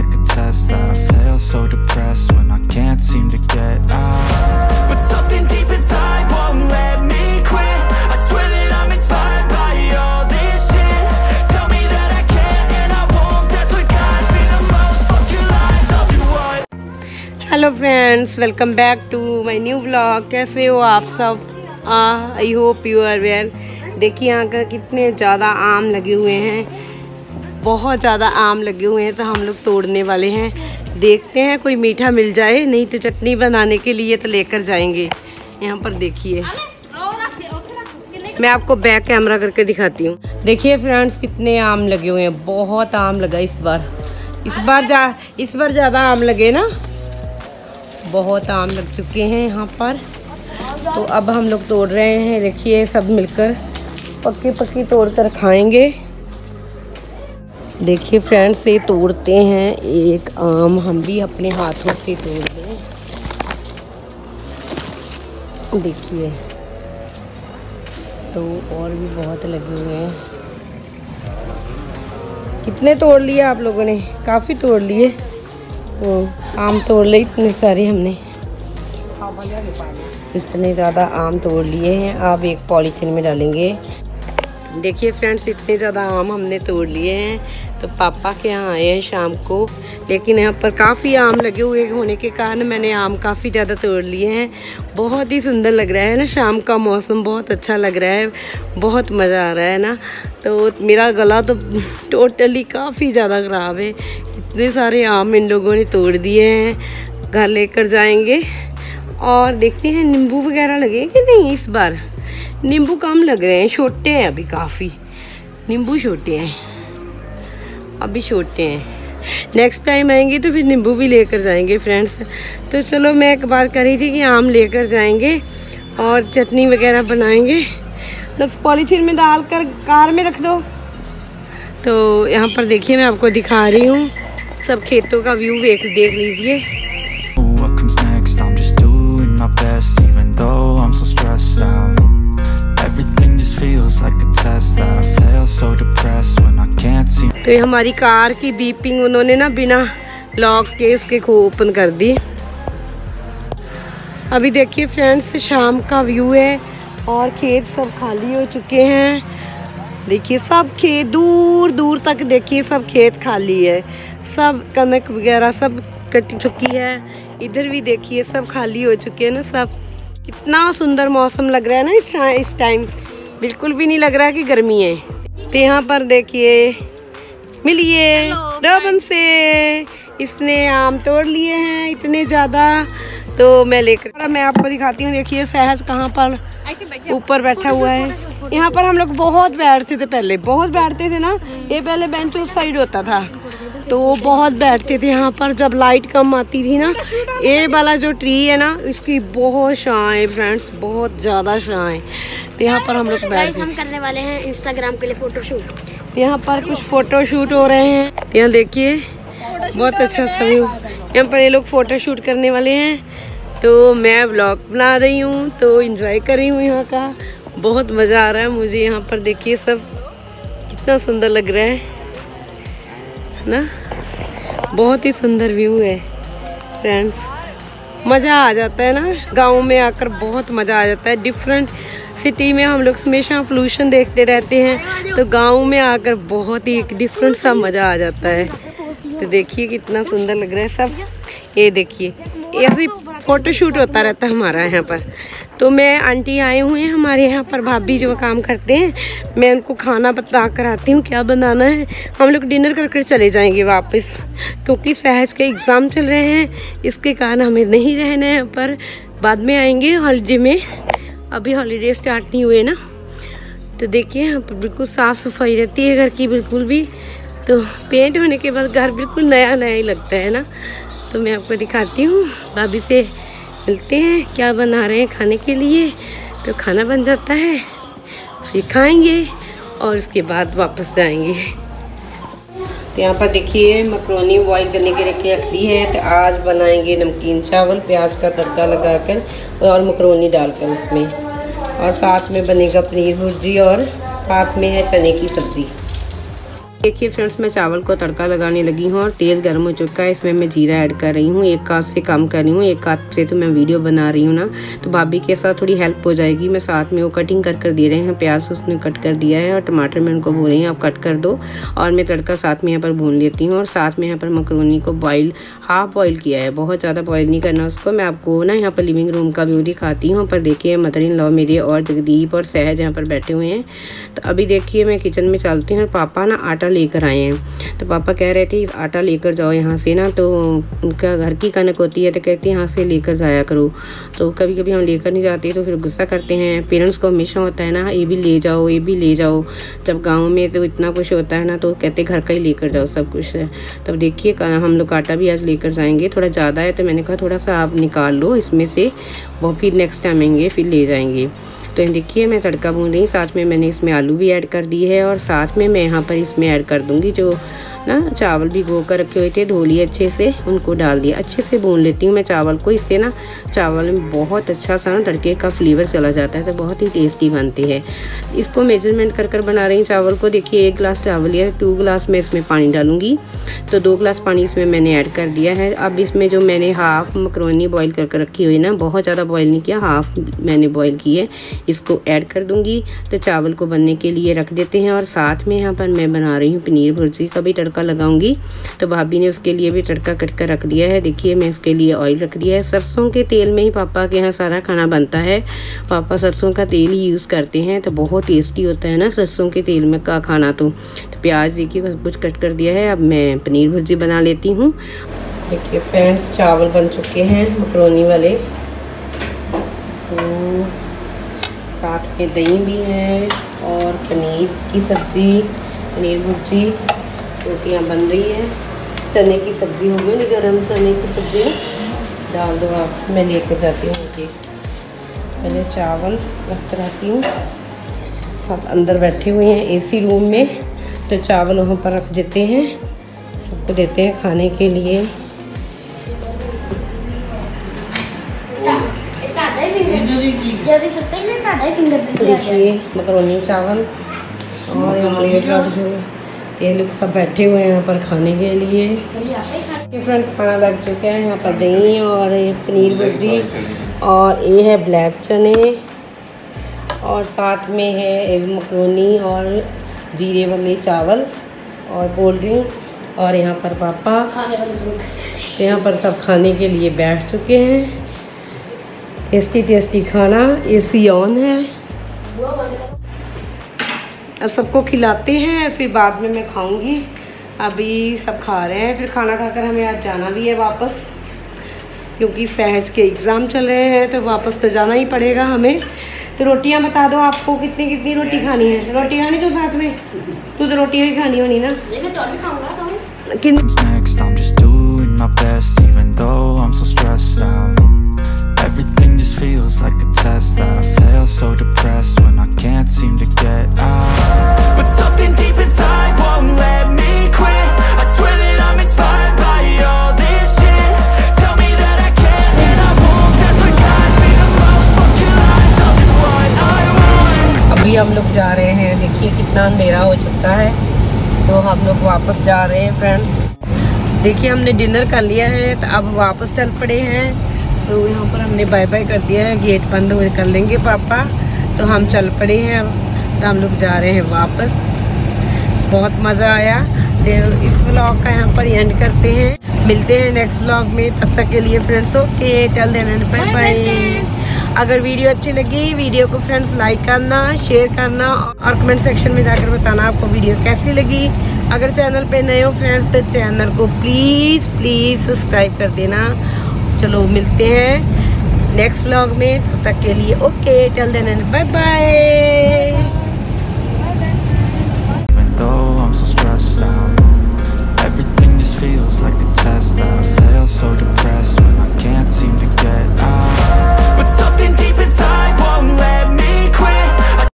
like a test that I fail, so depressed when I can't seem to get out. But something deep inside won't let me quit. I swear that I'm inspired by all this shit. Tell me that I can and I won't. That's what guides me the most. Fuck your lies, I'll do what. Hello friends, welcome back to my new vlog. कैसे हो आप सब? I hope you are well. देखिए यहाँ का कितने ज़्यादा आम लगे हुए हैं, बहुत ज़्यादा आम लगे हुए हैं, तो हम लोग तोड़ने वाले हैं। देखते हैं कोई मीठा मिल जाए, नहीं तो चटनी बनाने के लिए तो लेकर जाएंगे। यहाँ पर देखिए, मैं आपको बैक कैमरा करके दिखाती हूँ। देखिए फ्रेंड्स, कितने आम लगे हुए हैं, बहुत आम लगा इस बार ज़्यादा आम लगे ना, बहुत आम लग चुके हैं यहाँ पर। तो अब हम लोग तोड़ रहे हैं। देखिए सब मिलकर पक्की तोड़ कर खाएंगे। देखिए फ्रेंड्स, ये तोड़ते हैं एक आम, हम भी अपने हाथों से तोड़ लें। देखिए, तो और भी बहुत लगे हुए हैं। कितने तोड़ लिए आप लोगों ने? काफ़ी तोड़ लिए। आम तोड़ लिए इतने सारे हमने, इतने ज़्यादा आम तोड़ लिए हैं। अब एक पॉलीथीन में डालेंगे। देखिए फ्रेंड्स, इतने ज़्यादा आम हमने तोड़ लिए हैं। तो पापा के यहाँ आए हैं शाम को, लेकिन यहाँ पर काफ़ी आम लगे हुए होने के कारण मैंने आम काफ़ी ज़्यादा तोड़ लिए हैं। बहुत ही सुंदर लग रहा है ना, शाम का मौसम बहुत अच्छा लग रहा है, बहुत मज़ा आ रहा है ना। तो मेरा गला तो टोटली काफ़ी ज़्यादा ख़राब है। इतने सारे आम इन लोगों ने तोड़ दिए हैं, घर लेकर जाएंगे और देखते हैं नींबू वगैरह लगे कि नहीं। इस बार नींबू कम लग रहे हैं, छोटे हैं अभी, काफ़ी नींबू छोटे हैं, अभी छोटे हैं। नेक्स्ट टाइम आएंगे तो फिर नींबू भी लेकर जाएंगे फ्रेंड्स। तो चलो, मैं एक बात कर रही थी कि आम लेकर जाएंगे और चटनी वगैरह बनाएंगे। तो पॉलीथीन में डालकर कार में रख दो। तो यहाँ पर देखिए, मैं आपको दिखा रही हूँ, सब खेतों का व्यू देख लीजिए। What comes next? I'm just doing my best, even though I'm so stressed out. Everything just feels like a test that I fail, so depressed when I can't seem. तो ये हमारी कार की beeping उन्होंने ना बिना lock के उसके को ओपन कर दी। अभी देखिए फ्रेंड्स, शाम का व्यू है और खेत सब खाली हो चुके हैं। देखिए सब खेत दूर दूर तक, देखिए सब खेत खाली है, सब कनक वगैरह सब कट चुकी है। इधर भी देखिए सब खाली हो चुके हैं ना सब। कितना सुंदर मौसम लग रहा है ना इस टाइम, बिल्कुल भी नहीं लग रहा है कि गर्मी है। तो यहाँ पर देखिए, मिलिए रोबन से, इसने आम तोड़ लिए हैं इतने ज़्यादा। तो मैं आपको दिखाती हूँ। देखिए सहज कहाँ पर ऊपर बैठा हुआ है। यहाँ पर हम लोग बहुत बैठते थे, पहले बहुत बैठते थे ना। ये पहले बेंच उस साइड होता था, तो बहुत बैठते थे यहाँ पर जब लाइट कम आती थी ना। ये वाला जो ट्री है ना, इसकी बहुत छाँव है फ्रेंड्स, बहुत ज़्यादा छाँव है। तो यहाँ पर हम लोग बैठते हैं। हम करने वाले हैं इंस्टाग्राम के लिए फ़ोटोशूट। यहाँ पर कुछ फ़ोटोशूट हो रहे हैं। यहाँ देखिए बहुत अच्छा सा व्यू। यहाँ पर ये लोग फ़ोटोशूट करने वाले हैं, तो मैं व्लॉग बना रही हूँ, तो एंजॉय कर रही हूँ। यहाँ का बहुत मज़ा आ रहा है मुझे। यहाँ पर देखिए सब कितना सुंदर लग रहा है ना, बहुत ही सुंदर व्यू है फ्रेंड्स। मज़ा आ जाता है ना, गांव में आकर बहुत मज़ा आ जाता है। डिफरेंट सिटी में हम लोग हमेशा पोल्यूशन देखते रहते हैं, तो गांव में आकर बहुत ही एक डिफरेंट सा मज़ा आ जाता है। तो देखिए कितना सुंदर लग रहा है सब। ये देखिए, ऐसे फ़ोटोशूट होता रहता है हमारा यहाँ पर। तो मैं आंटी आए हुए हैं हमारे यहाँ पर, भाभी जो काम करते हैं, मैं उनको खाना बता कर आती हूँ क्या बनाना है। हम लोग डिनर कर चले जाएंगे वापस, क्योंकि सहज के एग्ज़ाम चल रहे हैं, इसके कारण हमें नहीं रहना है यहाँ पर। बाद में आएंगे हॉलीडे में, अभी हॉलीडे स्टार्ट नहीं हुए ना। तो देखिए यहाँ पर बिल्कुल साफ़ सफाई रहती है घर की, बिल्कुल भी। तो पेंट होने के बाद घर बिल्कुल नया नया ही लगता है ना। तो मैं आपको दिखाती हूँ, भाभी से मिलते हैं क्या बना रहे हैं खाने के लिए। तो खाना बन जाता है, फिर खाएंगे और उसके बाद वापस जाएंगे। तो यहाँ पर देखिए मकरोनी बॉईल करने के लिए रख दी है। तो आज बनाएंगे नमकीन चावल, प्याज का तड़का लगाकर और मकरोनी डालकर उसमें, और साथ में बनेगा पनीर भुर्जी और साथ में है चने की सब्ज़ी। देखिए फ्रेंड्स, मैं चावल को तड़का लगाने लगी हूँ और तेल गर्म हो चुका है। इसमें मैं जीरा ऐड कर रही हूँ, 1 कप से कम कर रही हूँ। 1 कप से तो मैं वीडियो बना रही हूँ ना, तो भाभी के साथ थोड़ी हेल्प हो जाएगी। मैं साथ में वो कटिंग कर दे रहे हैं, प्याज उसने कट कर दिया है और टमाटर में उनको बोल रही हैं आप कट कर दो, और मैं तड़का साथ में यहाँ पर भून लेती हूँ। और साथ में यहाँ पर मकरोनी को हाफ बॉयल किया है, बहुत ज़्यादा बॉयल नहीं करना उसको। मैं आपको ना यहाँ पर लिविंग रूम का व्यू दिखाती हूँ। पर देखिए मदर इन लॉ मेरे और जगदीप और सहज यहाँ पर बैठे हुए हैं। तो अभी देखिए मैं किचन में चलती हूँ और पापा ना आटा लेकर आए हैं। तो पापा कह रहे थे आटा लेकर जाओ यहाँ से ना, तो उनका घर की कनक होती है तो कहती है यहाँ से लेकर जाया करो। तो कभी कभी हम लेकर नहीं जाते तो फिर गुस्सा करते हैं। पेरेंट्स को हमेशा होता है ना ये भी ले जाओ, ये भी ले जाओ। जब गाँव में तो इतना कुछ होता है ना, तो कहते घर का ही लेकर जाओ सब कुछ है। तब देखिए हम लोग आटा भी आज लेकर जाएंगे, थोड़ा ज़्यादा है तो मैंने कहा थोड़ा सा आप निकाल लो इसमें से, वो फिर नेक्स्ट टाइम आएंगे फिर ले जाएंगे। तो देखिए मैं तड़का भून रही, साथ में मैंने इसमें आलू भी ऐड कर दी है और साथ में मैं यहाँ पर इसमें ऐड कर दूँगी जो ना चावल भिगो कर रखे हुए थे, धो लिए अच्छे से, उनको डाल दिया। अच्छे से भून लेती हूँ मैं चावल को, इससे ना चावल में बहुत अच्छा सा ना तड़के का फ्लेवर चला जाता है, तो बहुत ही टेस्टी बनते हैं। इसको मेजरमेंट कर बना रही हूँ चावल को। देखिए 1 गिलास चावल है, 2 गिलास में इसमें पानी डालूंगी, तो 2 गिलास पानी इसमें मैंने ऐड कर दिया है। अब इसमें जो मैंने हाफ मकरोनी बॉईल कर रखी हुई ना, बहुत ज़्यादा बॉईल नहीं किया, हाफ मैंने बॉईल की है, इसको ऐड कर दूँगी। तो चावल को बनने के लिए रख देते हैं। और साथ में यहाँ पर मैं बना रही हूँ पनीर भुर्जी का भी तड़का लगाऊंगी। तो भाभी ने उसके लिए भी तड़का कट कर रख दिया है। देखिए मैं उसके लिए ऑयल रख दिया है। सरसों के तेल में ही पापा के यहाँ सारा खाना बनता है, पापा सरसों का तेल ही यूज़ करते हैं, तो बहुत टेस्टी होता है ना सरसों के तेल में का खाना। तो प्याज देखिए सब कुछ कट कर दिया है। अब मैं पनीर भुर्जी बना लेती हूँ। देखिए फ्रेंड्स, चावल बन चुके हैं मकरोनी वाले, तो साथ में दही भी है और पनीर की सब्ज़ी, पनीर भुर्जी रोटियाँ बन रही है। चने की सब्ज़ी हो गई, गरम चने की सब्ज़ी डाल दो आप, मैं लेकर जाती हूँ। जी पहले चावल रख कर आती हूँ। सब अंदर बैठे हुए हैं एसी रूम में, तो चावल वहाँ पर रख देते हैं, सबको देते हैं खाने के लिए। देखिए मकरोनी चावल और ये लोग सब बैठे हुए हैं यहाँ पर खाने के लिए। ये फ्रेंड्स खाना लग चुका है। यहाँ पर दही और ये पनीर भुर्जी और ये है ब्लैक चने और साथ में है मकरोनी और जीरे वाले चावल और कोल्ड ड्रिंक और यहाँ पर पापा तो यहाँ पर सब खाने के लिए बैठ चुके हैं। टेस्टी टेस्टी खाना, एसी ऑन है। अब सबको खिलाते हैं, फिर बाद में मैं खाऊंगी। अभी सब खा रहे हैं, फिर खाना खाकर हमें आज जाना भी है वापस, क्योंकि सहज के एग्ज़ाम चल रहे हैं, तो वापस तो जाना ही पड़ेगा हमें। तो रोटियां बता दो आपको कितनी कितनी रोटी खानी है। रोटी खानी तो साथ में, तू तो रोटी ही खानी होनी ना। मैं चौल भी खाऊंगा। Everything just feels like a test that I fail, so depressed when I can't seem to get out. But something deep inside won't let me quit. I swear that I'm inspired by all this shit. Tell me that I can and I won't. That's what guides me the most. Fuck your lies, I'll do what I want. अभी हम लोग जा रहे हैं, देखिए कितना अंधेरा हो चुका है, तो हम लोग वापस जा रहे हैं फ्रेंड्स। देखिए हमने डिनर कर लिया है, तो अब वापस चल पड़े हैं। तो यहाँ पर हमने बाय बाय कर दिया है, गेट बंद हुए कर लेंगे पापा, तो हम चल पड़े हैं। अब तो हम लोग जा रहे हैं वापस। बहुत मज़ा आया। इस व्लॉग का यहाँ पर एंड करते हैं, मिलते हैं नेक्स्ट व्लॉग में। तब तक के लिए friends okay, till then bye bye. अगर वीडियो अच्छी लगी, वीडियो को फ्रेंड्स लाइक करना, शेयर करना और कमेंट सेक्शन में जाकर बताना आपको वीडियो कैसी लगी। अगर चैनल पे नए हो फ्रेंड्स, तो चैनल को प्लीज़ सब्सक्राइब कर देना। चलो मिलते हैं नेक्स्ट व्लॉग में, तब तक के लिए okay, till then bye bye.